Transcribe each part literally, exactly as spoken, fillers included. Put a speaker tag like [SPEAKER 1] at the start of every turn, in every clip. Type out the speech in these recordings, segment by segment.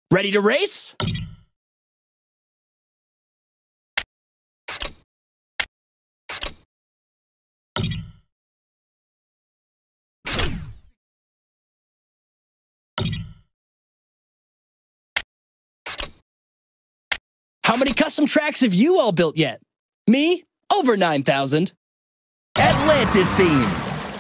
[SPEAKER 1] Ready to race? How many custom tracks have you all built yet? Me? Over nine thousand. Atlantis theme.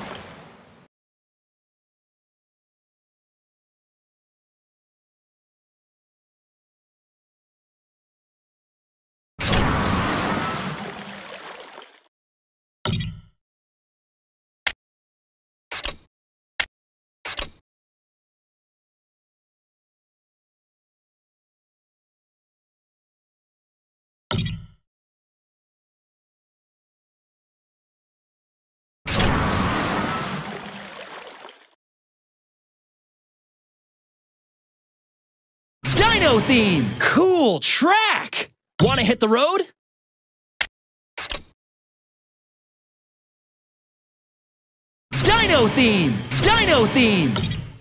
[SPEAKER 1] Dino theme! Cool track! Wanna hit the road? Dino theme! Dino theme!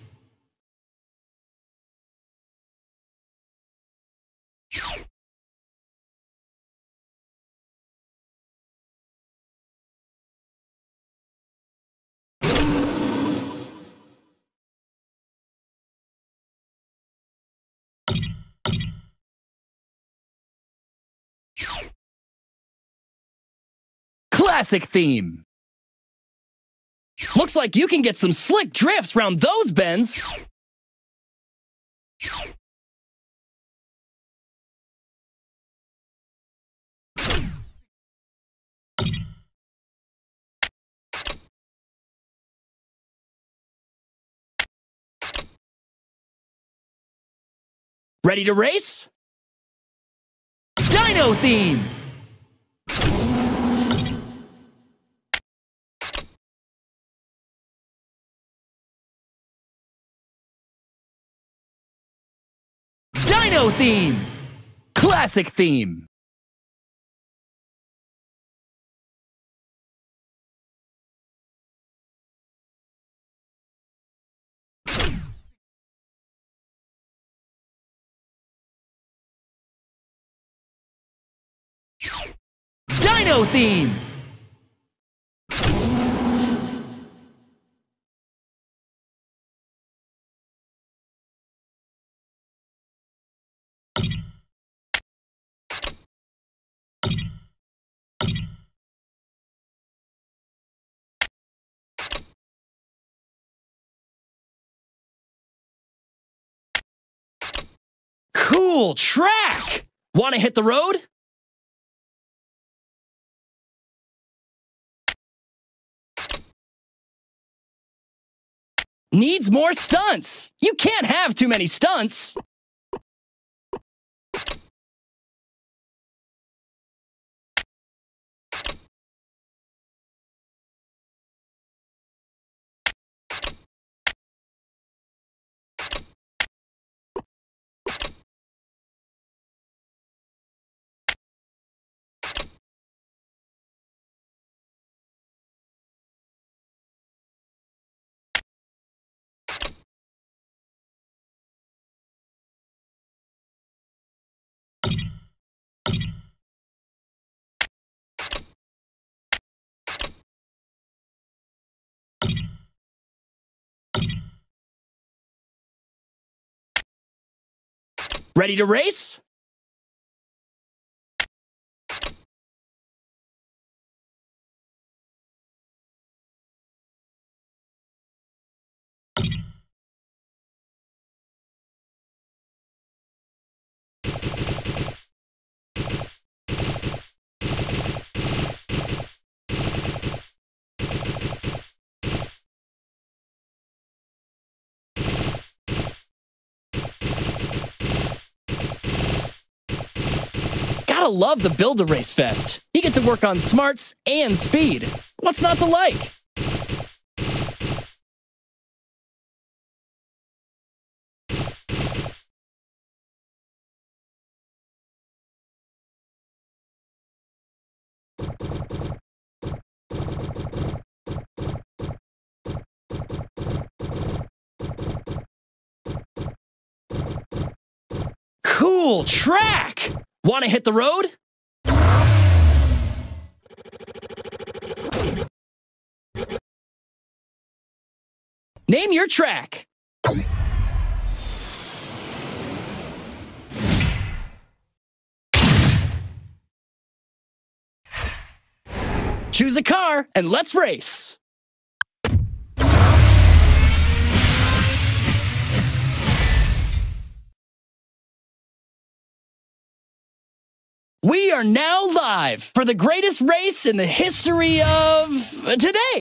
[SPEAKER 1] Classic theme. Looks like you can get some slick drifts round those bends. Ready to race? Dino theme! Dino theme! Classic theme! Dino theme! Cool track! Wanna hit the road? Needs more stunts! You can't have too many stunts! Ready to race? Gotta love the Build-A-Race Fest. You get to work on smarts and speed. What's not to like? Cool track! Want to hit the road? Name your track. Choose a car and let's race. We are now live for the greatest race in the history of today.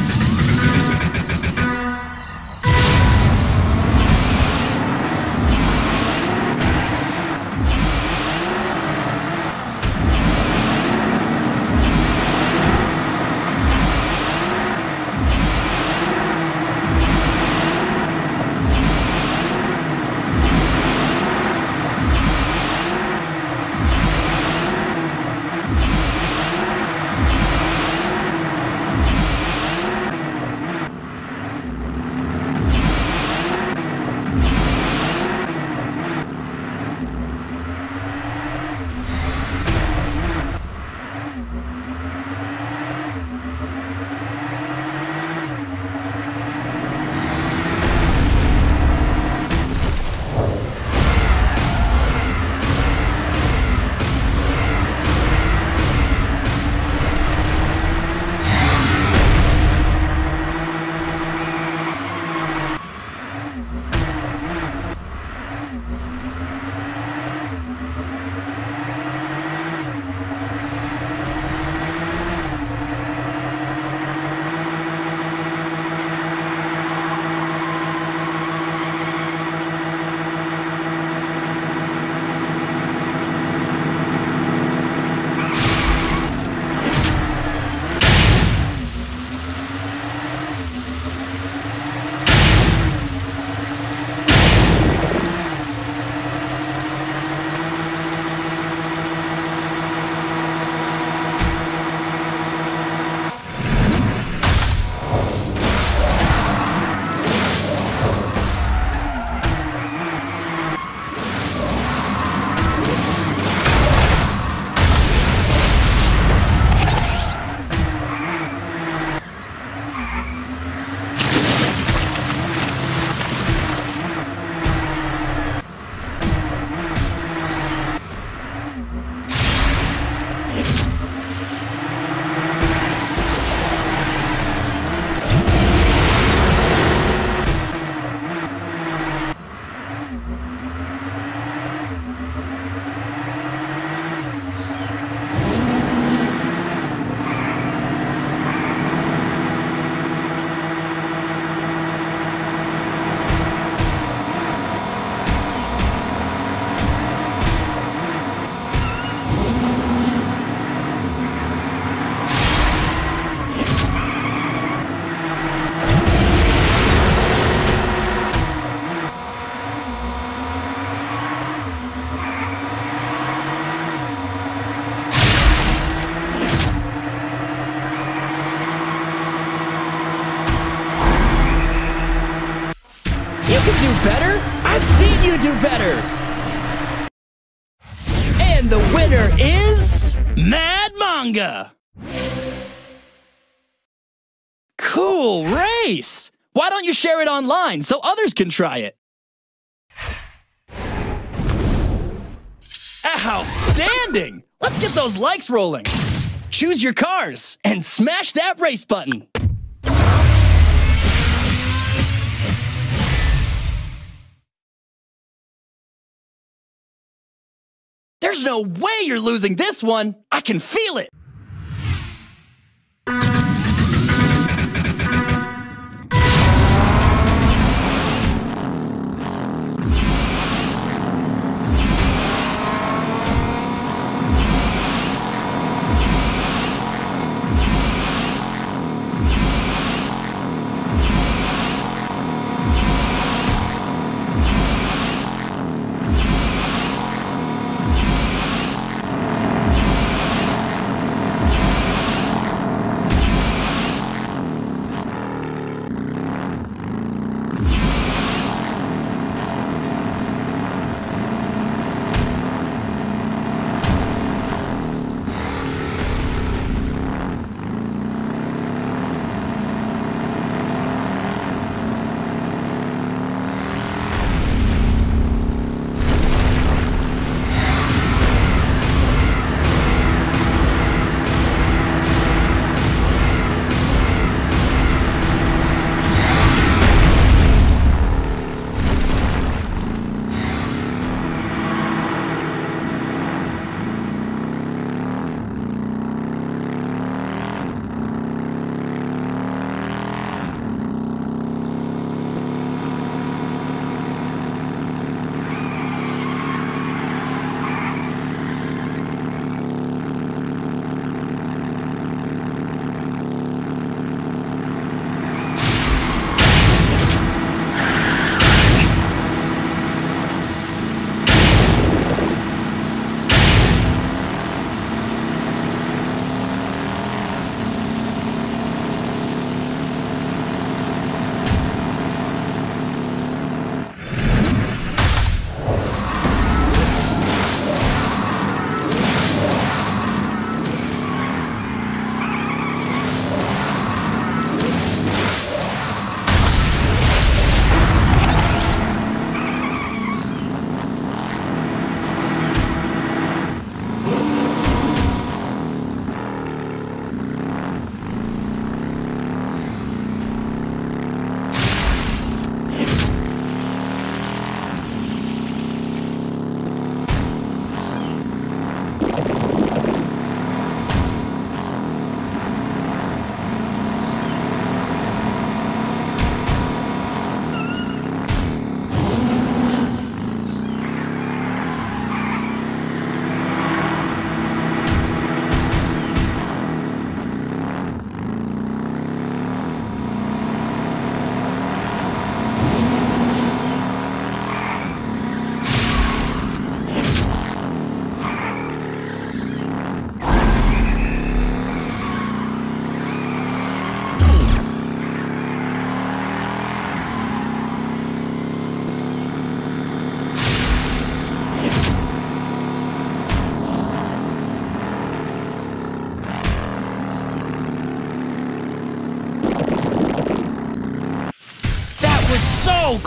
[SPEAKER 1] You can do better? I've seen you do better! And the winner is... Mad Manga! Cool race! Why don't you share it online so others can try it? Outstanding! Let's get those likes rolling. Choose your cars and smash that race button. There's no way you're losing this one. I can feel it.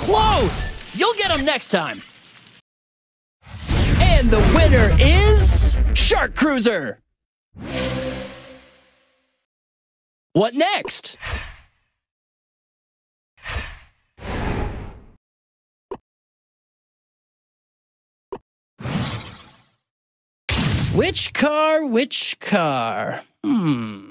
[SPEAKER 1] close! You'll get them next time. And the winner is Shark Cruiser. What next? Which car, which car? Hmm.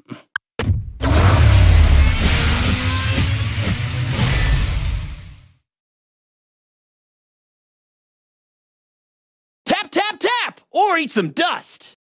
[SPEAKER 1] Tap, tap, tap! Or eat some dust!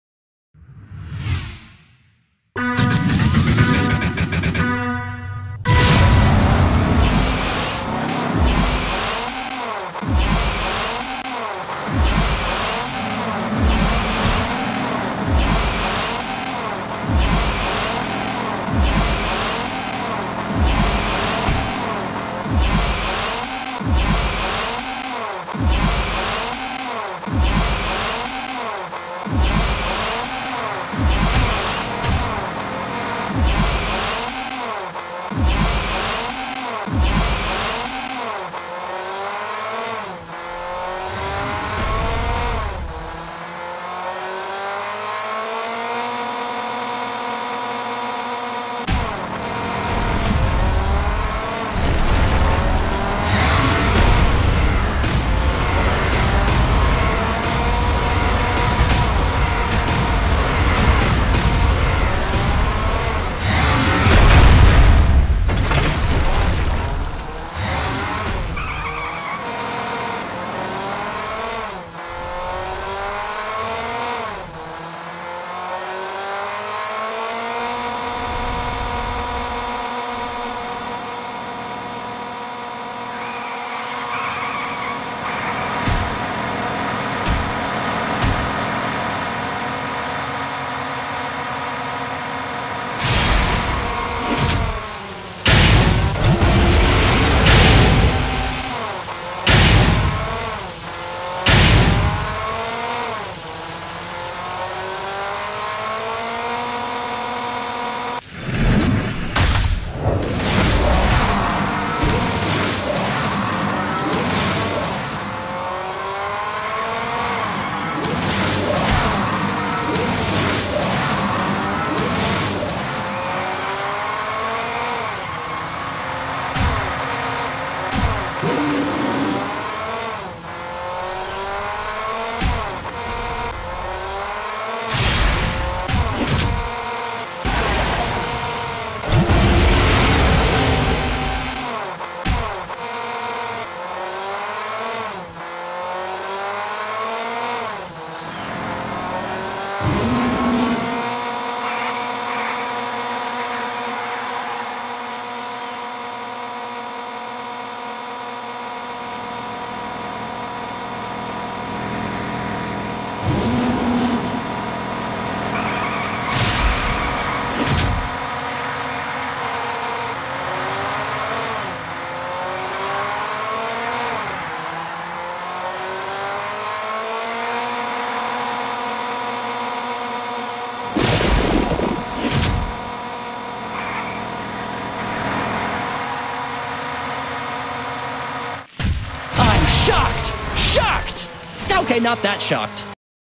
[SPEAKER 1] Okay, not that shocked.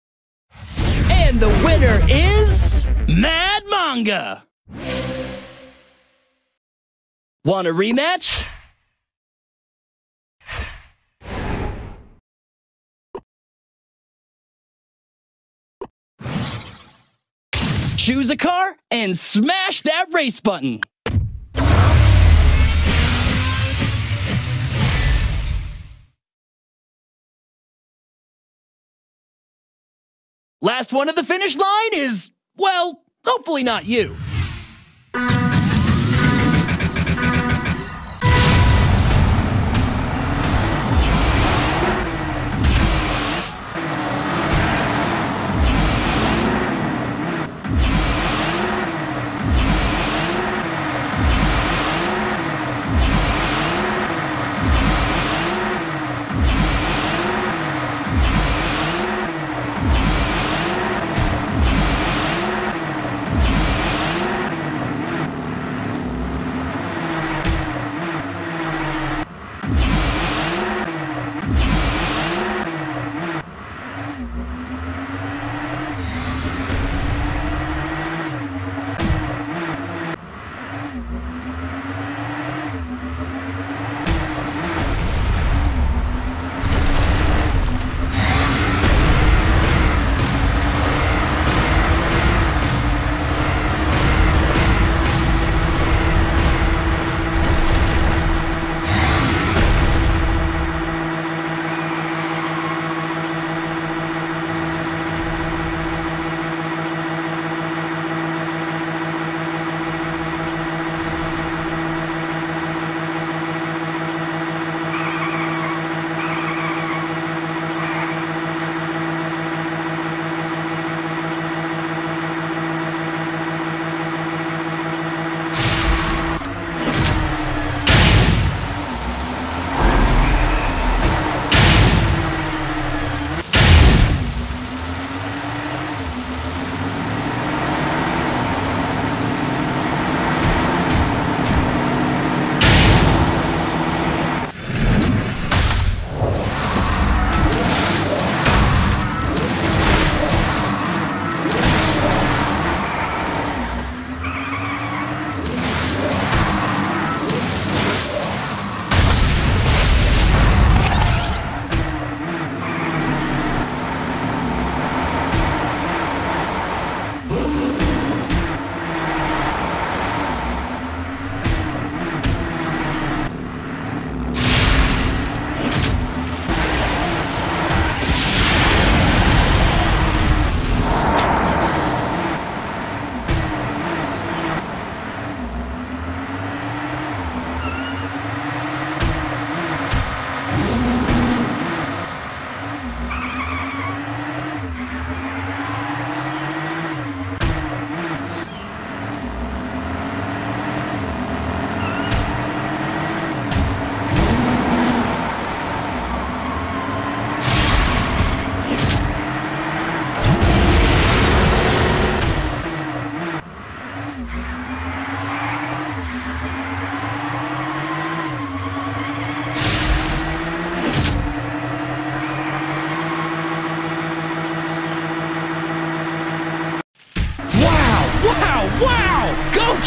[SPEAKER 1] And the winner is Mad Manga. Want a rematch? Choose a car and smash that race button. Last one at the finish line is, well, hopefully not you.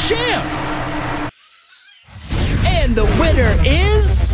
[SPEAKER 1] champ! And the winner is...